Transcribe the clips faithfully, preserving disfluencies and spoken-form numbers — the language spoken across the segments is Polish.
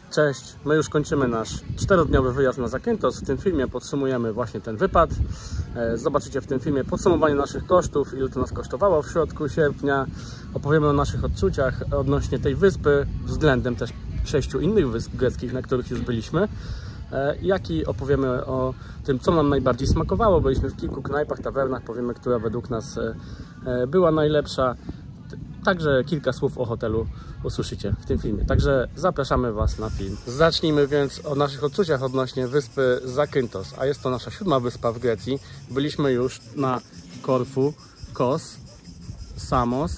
Cześć, my już kończymy nasz czterodniowy wyjazd na Zakynthos. W tym filmie podsumujemy właśnie ten wypad. Zobaczycie w tym filmie podsumowanie naszych kosztów, ile to nas kosztowało w środku sierpnia. Opowiemy o naszych odczuciach odnośnie tej wyspy, względem też sześciu innych wysp greckich, na których już byliśmy. Jak i opowiemy o tym, co nam najbardziej smakowało. Byliśmy w kilku knajpach, tawernach, powiemy, która według nas była najlepsza. Także kilka słów o hotelu usłyszycie w tym filmie. Także zapraszamy Was na film. Zacznijmy więc o naszych odczuciach odnośnie wyspy Zakynthos. A jest to nasza siódma wyspa w Grecji. Byliśmy już na Korfu, Kos, Samos,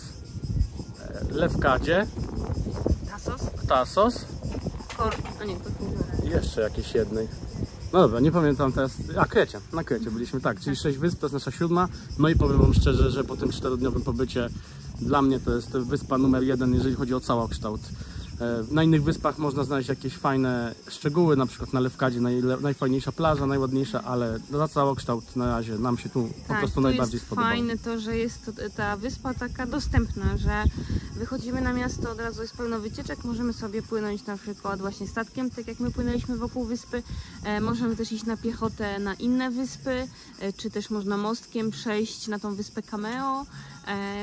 Lefkadzie, Tassos, Tassos, Kor... A nie, to nie. jeszcze jakiejś jednej. No dobra, nie pamiętam teraz. A, Krecie, na Krecie byliśmy, tak, czyli sześć wysp, to jest nasza siódma. No i powiem Wam szczerze, że po tym czterodniowym pobycie dla mnie to jest wyspa numer jeden, jeżeli chodzi o całokształt. Na innych wyspach można znaleźć jakieś fajne szczegóły, na przykład na Lefkadzie najfajniejsza plaża, najładniejsza, ale za całokształt na razie nam się tu tak, po prostu tu najbardziej jest spodobało. Fajne to, że jest to, ta wyspa taka dostępna, że wychodzimy na miasto, od razu jest pełno wycieczek, możemy sobie płynąć na przykład właśnie statkiem, tak jak my płynęliśmy wokół wyspy. E, możemy też iść na piechotę na inne wyspy, e, czy też można mostkiem przejść na tą wyspę Cameo. E,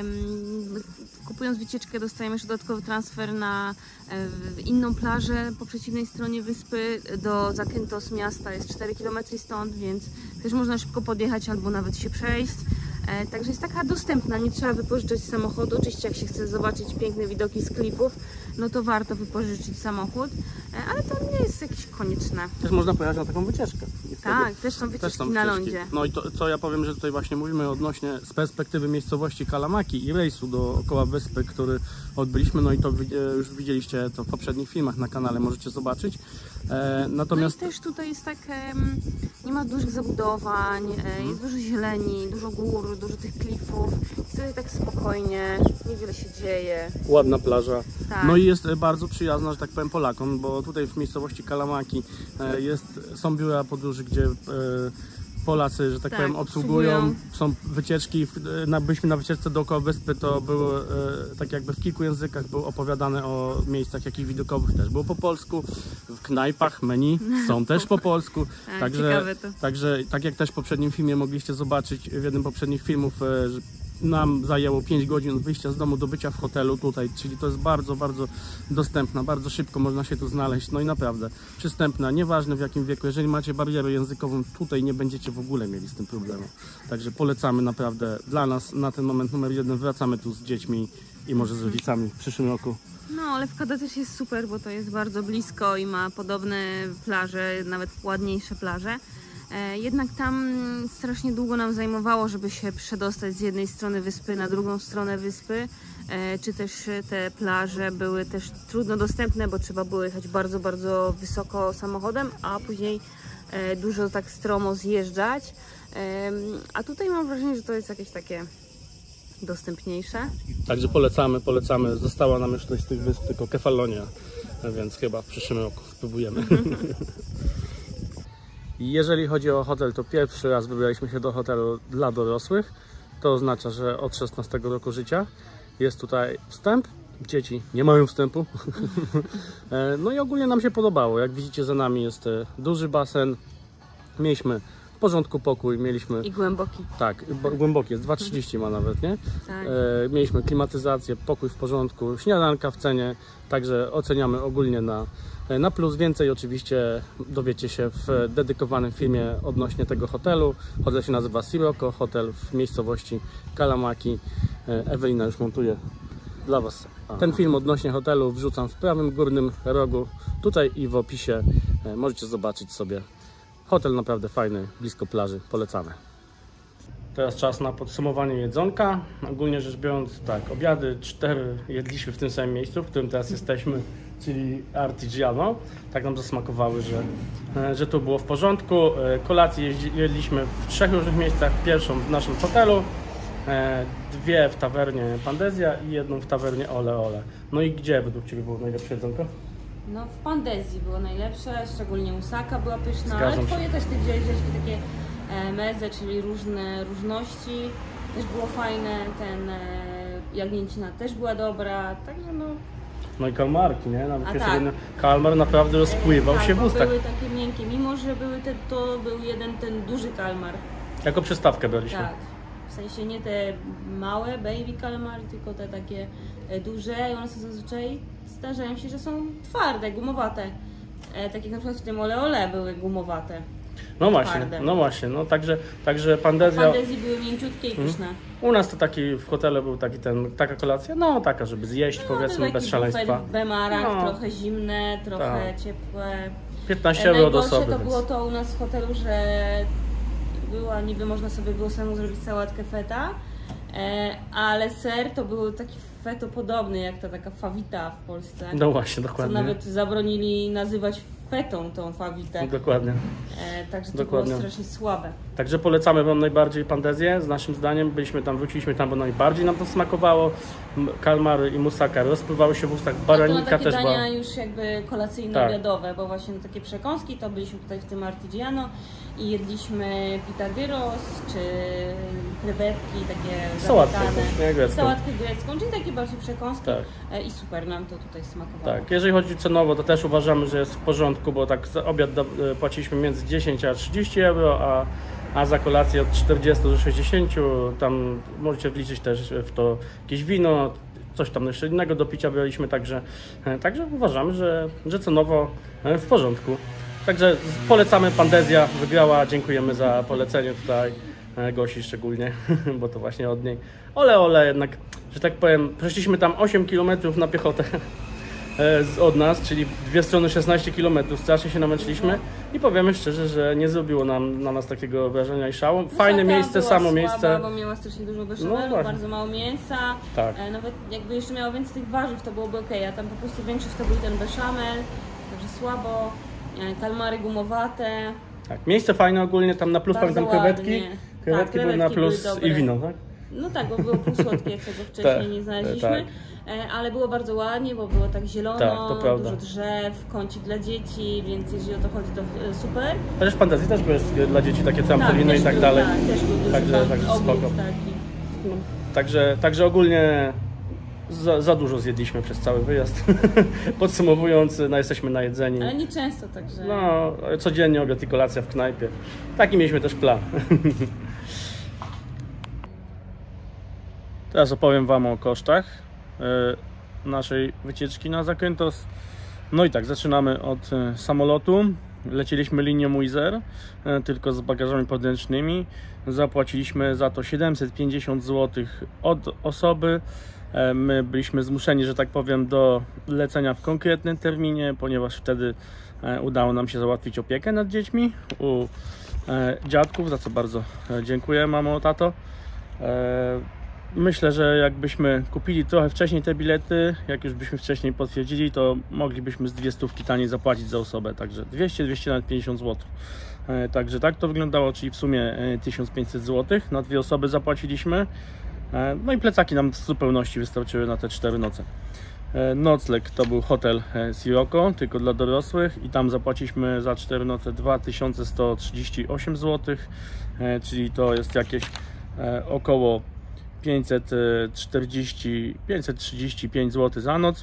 kupując wycieczkę dostajemy jeszcze dodatkowy transfer na e, inną plażę po przeciwnej stronie wyspy. Do Zakynthos miasta jest cztery kilometry stąd, więc też można szybko podjechać albo nawet się przejść. E, także jest taka dostępna, nie trzeba wypożyczać samochodu. Oczywiście jak się chce zobaczyć piękne widoki z klifów, no to warto wypożyczyć samochód, e, ale to nie jest jakieś konieczne. Też można pojechać na taką wycieczkę. Tak, też są wycieczki, też są wycieczki na lądzie. No i to, co ja powiem, że tutaj właśnie mówimy odnośnie z perspektywy miejscowości Kalamaki i rejsu dookoła wyspy, który odbyliśmy, no i to już widzieliście to w poprzednich filmach na kanale, możecie zobaczyć. E, natomiast... No i też tutaj jest tak, e, nie ma dużych zabudowań, e, jest dużo zieleni, dużo gór, dużo tych klifów, jest tutaj tak spokojnie, niewiele się dzieje. Ładna plaża. Tak. No i jest bardzo przyjazna, że tak powiem, Polakom, bo tutaj w miejscowości Kalamaki e, jest, są biura podróży, gdzie e, Polacy, że tak, tak powiem, obsługują, obsługują, są wycieczki, na, byliśmy na wycieczce dookoła wyspy, to było e, tak jakby w kilku językach było opowiadane o miejscach jakichś widokowych, też było po polsku, w knajpach menu są też po polsku, tak, także, także tak jak też w poprzednim filmie mogliście zobaczyć, w jednym z poprzednich filmów, e, że nam zajęło pięć godzin wyjścia z domu do bycia w hotelu tutaj, czyli to jest bardzo, bardzo dostępna, bardzo szybko można się tu znaleźć, no i naprawdę przystępna, nieważne w jakim wieku, jeżeli macie barierę językową, tutaj nie będziecie w ogóle mieli z tym problemu. Także polecamy naprawdę, dla nas na ten moment numer jeden, wracamy tu z dziećmi i może z rodzicami w przyszłym roku. No, Lefkada też jest super, bo to jest bardzo blisko i ma podobne plaże, nawet ładniejsze plaże. Jednak tam strasznie długo nam zajmowało, żeby się przedostać z jednej strony wyspy na drugą stronę wyspy, czy też te plaże były też trudno dostępne, bo trzeba było jechać bardzo, bardzo wysoko samochodem, a później dużo tak stromo zjeżdżać. A tutaj mam wrażenie, że to jest jakieś takie dostępniejsze. Także polecamy, polecamy. Została nam już tutaj z tych wysp tylko Kefalonia, więc chyba w przyszłym roku spróbujemy. Jeżeli chodzi o hotel, to pierwszy raz wybraliśmy się do hotelu dla dorosłych. To oznacza, że od szesnastego roku życia jest tutaj wstęp. Dzieci nie mają wstępu. No i ogólnie nam się podobało. Jak widzicie, za nami jest duży basen. Mieliśmy w porządku pokój, mieliśmy... I głęboki. Tak, głęboki jest, dwa trzydzieści ma nawet, nie? Tak. E, mieliśmy klimatyzację, pokój w porządku, śniadanka w cenie, także oceniamy ogólnie na, na plus. Więcej oczywiście dowiecie się w dedykowanym filmie odnośnie tego hotelu. Hotel się nazywa Sirocco, hotel w miejscowości Kalamaki. E, Ewelina już montuje dla Was. Ten film odnośnie hotelu wrzucam w prawym górnym rogu, tutaj i w opisie. E, możecie zobaczyć sobie. Hotel naprawdę fajny, blisko plaży, polecamy. Teraz czas na podsumowanie jedzonka. Ogólnie rzecz biorąc, tak, obiady cztery jedliśmy w tym samym miejscu, w którym teraz jesteśmy, czyli Artigiano. Tak nam zasmakowały, że, że to było w porządku. Kolację jedliśmy w trzech różnych miejscach. Pierwszą w naszym hotelu, dwie w tawernie Pandezja i jedną w tawernie Ole Ole. No i gdzie według Ciebie było najlepsze jedzonko? No w Pandezji było najlepsze, szczególnie musaka była pyszna, Zgadzam ale Twoje się. też Ty wziąłeś takie e, meze, czyli różne różności. Też było fajne, ten e, jagnięcina też była dobra, także no No i kalmarki, nie? Nawet A pierwszy tak. jeden kalmar naprawdę rozpływał tak, się w bo ustach. były takie miękkie, mimo że były te, to był jeden ten duży kalmar. Jako przystawkę braliśmy. Tak. W sensie nie te małe baby kalmary, tylko te takie duże i one są zazwyczaj zdarzają się, że są twarde, gumowate. E, tak jak na przykład w tym ole ole były gumowate. No właśnie, twarde. no właśnie, no także, także pandezja... Fantazji były mięciutkie i pyszne. U nas to taki w hotelu był taki ten, taka kolacja, no taka, żeby zjeść, No, powiedzmy, taki bez szaleństwa. W bemarach, No. trochę zimne, trochę Tak. ciepłe. piętnaście euro do Najgorsze osoby. to Więc... było to u nas w hotelu, że była niby można sobie było samemu zrobić sałatkę feta, e, ale ser to był taki feto podobny jak ta taka fawita w Polsce. No właśnie, Co dokładnie. nawet zabronili nazywać fetą tą fawitę. Dokładnie. E, także to Dokładnie. było strasznie słabe. Także polecamy Wam najbardziej pandezję, z naszym zdaniem. Byliśmy tam, wróciliśmy tam, bo najbardziej nam to smakowało. M- Kalmary i musaka rozpływały się w ustach, No to baranika na takie też była. dania już jakby kolacyjno-obiadowe, bo właśnie na takie przekąski to byliśmy tutaj w tym Artigiano i jedliśmy pita gyros, czy krewetki takie Sałatkę zapytane. też, nie? Grecką. Sałatkę grecką, czyli takie bardziej przekąski Tak. e, i super nam to tutaj smakowało. Tak, jeżeli chodzi cenowo, to też uważamy, że jest w porządku, bo tak za obiad do, płaciliśmy między dziesięć a trzydzieści euro, a, a za kolację od czterdzieści do sześćdziesięciu. Tam możecie wliczyć też w to jakieś wino, coś tam jeszcze innego do picia braliśmy, także, także uważamy, że, że cenowo w porządku. Także polecamy, pandezja wygrała, dziękujemy za polecenie tutaj, Gosi szczególnie, bo to właśnie od niej. Ole, ole jednak, że tak powiem, przeszliśmy tam osiem kilometrów na piechotę od nas, czyli w dwie strony szesnaście kilometrów, strasznie się namęczyliśmy i powiemy szczerze, że nie zrobiło nam na nas takiego wrażenia i szału. Fajne Musaka miejsce, była samo słaba, miejsce. Bo miała strasznie dużo No beszamelu, właśnie. bardzo mało mięsa. Tak. E, nawet jakby jeszcze miała więcej tych warzyw, to byłoby ok, a tam po prostu większość to był ten beszamel, także słabo. E, kalmary gumowate. Tak, miejsce fajne ogólnie, tam na plus Bardzo pamiętam krewetki. ładnie. Krewetki Tak, były na krewetki plus były dobre. i wino, tak? No tak, bo było półsłodkie, jak tego wcześniej Tak, nie znaleźliśmy. tak. E, ale było bardzo ładnie, bo było tak zielono, Tak, to prawda. dużo drzew, kącik dla dzieci, więc jeżeli o to chodzi, to e, super. Chociaż fantazji też były dla dzieci takie trampoliny też i tak był, dalej. Tak, też był duży Także- tam także ogród spoko. taki. No, także, także ogólnie za, za dużo zjedliśmy przez cały wyjazd. Podsumowując, no, jesteśmy najedzeni. Ale nie często, także. No, codziennie obiad i kolacja w knajpie. Taki mieliśmy też plan. Teraz opowiem Wam o kosztach e, naszej wycieczki na Zakynthos. No i tak, zaczynamy od e, samolotu. Leciliśmy linią Wizz Air, e, tylko z bagażami podręcznymi. Zapłaciliśmy za to siedemset pięćdziesiąt złotych od osoby. E, my byliśmy zmuszeni, że tak powiem, do lecenia w konkretnym terminie, ponieważ wtedy e, udało nam się załatwić opiekę nad dziećmi u e, dziadków, za co bardzo e, dziękuję, mamo, tato. E, Myślę, że jakbyśmy kupili trochę wcześniej te bilety, jak już byśmy wcześniej potwierdzili, to moglibyśmy z dwie stówki taniej zapłacić za osobę, także dwieście do dwieście pięćdziesiąt złotych. E, Także tak to wyglądało, czyli w sumie e, tysiąc pięćset złotych na dwie osoby zapłaciliśmy. E, No i plecaki nam w zupełności wystarczyły na te cztery noce. E, Nocleg to był hotel e, Sirocco, tylko dla dorosłych i tam zapłaciliśmy za cztery noce dwa tysiące sto trzydzieści osiem złotych, e, czyli to jest jakieś e, około pięćset czterdzieści pięćset trzydzieści pięć złotych za noc.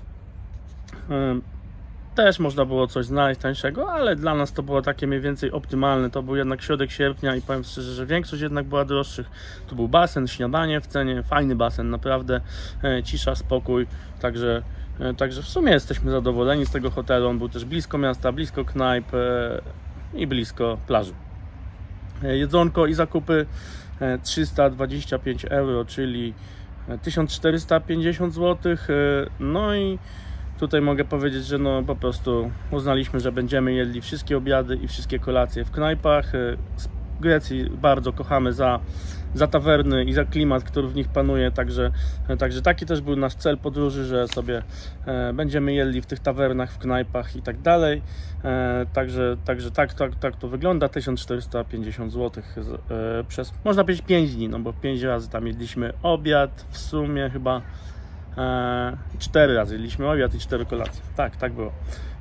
Też można było coś znaleźć tańszego, ale dla nas to było takie mniej więcej optymalne. To był jednak środek sierpnia i powiem szczerze, że większość jednak była droższych. Tu był basen, śniadanie w cenie, fajny basen, naprawdę cisza, spokój, także, także w sumie jesteśmy zadowoleni z tego hotelu. On był też blisko miasta, blisko knajp i blisko plaży. Jedzonko i zakupy trzysta dwadzieścia pięć euro, czyli tysiąc czterysta pięćdziesiąt złotych. No i tutaj mogę powiedzieć, że no po prostu uznaliśmy, że będziemy jedli wszystkie obiady i wszystkie kolacje w knajpach. W Grecji bardzo kochamy za, za tawerny i za klimat, który w nich panuje, także, także taki też był nasz cel podróży, że sobie e, będziemy jedli w tych tawernach, w knajpach i tak dalej. E, także także tak, tak, tak to wygląda, tysiąc czterysta pięćdziesiąt złotych e, przez, można powiedzieć, pięć dni, no bo pięć razy tam jedliśmy obiad, w sumie chyba e, cztery razy jedliśmy obiad i cztery kolacje, tak, tak było.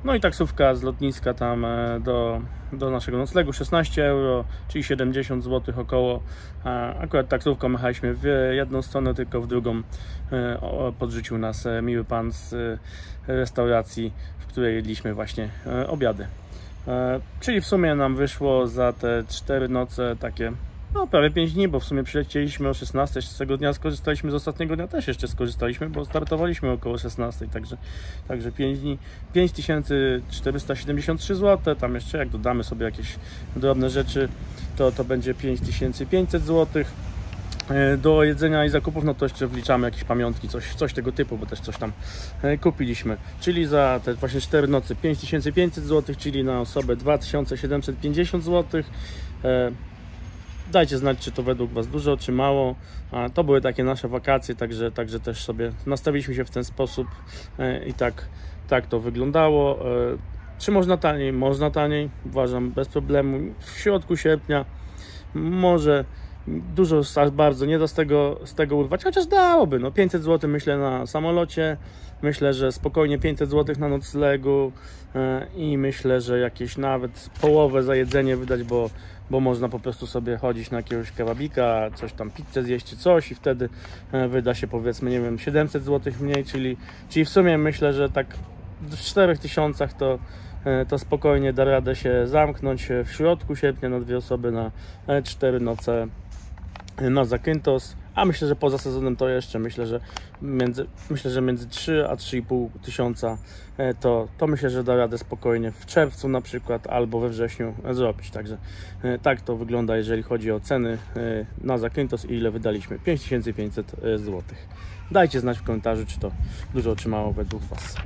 No i taksówka z lotniska tam do, do naszego noclegu szesnaście euro, czyli siedemdziesiąt złotych około. Akurat taksówką jechaliśmy w jedną stronę, tylko w drugą podrzucił nas miły pan z restauracji, w której jedliśmy właśnie obiady. Czyli w sumie nam wyszło za te cztery noce takie no prawie pięć dni, bo w sumie przylecieliśmy o szesnastej, z tego dnia skorzystaliśmy, z ostatniego dnia też jeszcze skorzystaliśmy, bo startowaliśmy około szesnastej, także, także pięć dni, pięć tysięcy czterysta siedemdziesiąt trzy złote, tam jeszcze jak dodamy sobie jakieś drobne rzeczy, to to będzie pięć tysięcy pięćset złotych. Do jedzenia i zakupów, no to jeszcze wliczamy jakieś pamiątki, coś, coś tego typu, bo też coś tam kupiliśmy. Czyli za te właśnie cztery noce pięć tysięcy pięćset złotych, czyli na osobę dwa tysiące siedemset pięćdziesiąt złotych. Dajcie znać, czy to według Was dużo, czy mało. To były takie nasze wakacje, także, także też sobie nastawiliśmy się w ten sposób i tak, tak to wyglądało. Czy można taniej? Można taniej, uważam, bez problemu. W środku sierpnia może dużo aż bardzo nie da z tego, z tego urwać, chociaż dałoby, no pięćset złotych myślę na samolocie, myślę, że spokojnie pięćset złotych na noclegu i myślę, że jakieś nawet połowę za jedzenie wydać, bo, bo można po prostu sobie chodzić na jakiegoś kebabika, coś tam, pizzę zjeść czy coś i wtedy wyda się powiedzmy, nie wiem, siedemset złotych mniej, czyli, czyli w sumie myślę, że tak w czterech tysiącach to to spokojnie da radę się zamknąć w środku sierpnia na dwie osoby na cztery noce na Zakynthos, a myślę, że poza sezonem to jeszcze myślę, że między, myślę, że między trzy a trzy i pół tysiąca to, to myślę, że da radę spokojnie w czerwcu na przykład albo we wrześniu zrobić, także tak to wygląda, jeżeli chodzi o ceny na Zakynthos i ile wydaliśmy, pięć tysięcy pięćset złotych. Dajcie znać w komentarzu, czy to dużo, czy mało według Was.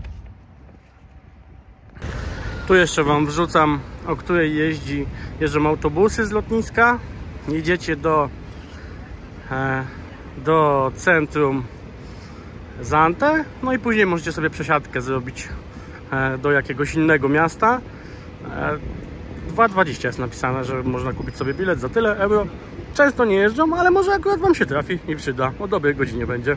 Tu jeszcze Wam wrzucam, o której jeździ, jeżdżą autobusy z lotniska. Jedziecie do, do centrum Zante, no i później możecie sobie przesiadkę zrobić do jakiegoś innego miasta. dwa dwadzieścia jest napisane, że można kupić sobie bilet za tyle euro. Często nie jeżdżą, ale może akurat Wam się trafi i przyda. O dobrej godzinie będzie.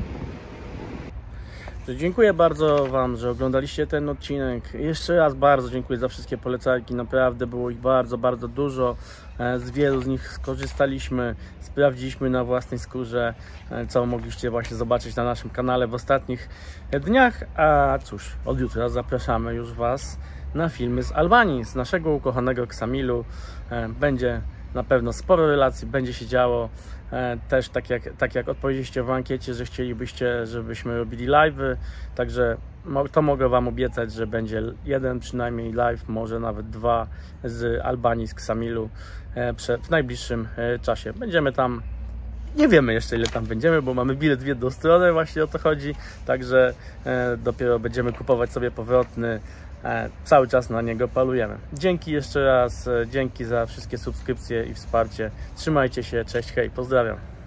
Dziękuję bardzo Wam, że oglądaliście ten odcinek. Jeszcze raz bardzo dziękuję za wszystkie polecarki. Naprawdę było ich bardzo, bardzo dużo. Z wielu z nich skorzystaliśmy. Sprawdziliśmy na własnej skórze, co mogliście właśnie zobaczyć na naszym kanale w ostatnich dniach. A cóż, od jutra zapraszamy już Was na filmy z Albanii, z naszego ukochanego Ksamilu. Będzie na pewno sporo relacji, będzie się działo. Też tak jak, tak jak odpowiedzieliście w ankiecie, że chcielibyście, żebyśmy robili live'y, także to mogę Wam obiecać, że będzie jeden przynajmniej live, może nawet dwa z Albanii, z Ksamilu w najbliższym czasie. Będziemy tam, nie wiemy jeszcze ile tam będziemy, bo mamy bilet w jedną stronę, właśnie o to chodzi, także dopiero będziemy kupować sobie powrotny. Cały czas na niego palujemy. Dzięki jeszcze raz, dzięki za wszystkie subskrypcje i wsparcie. Trzymajcie się, cześć, hej, pozdrawiam.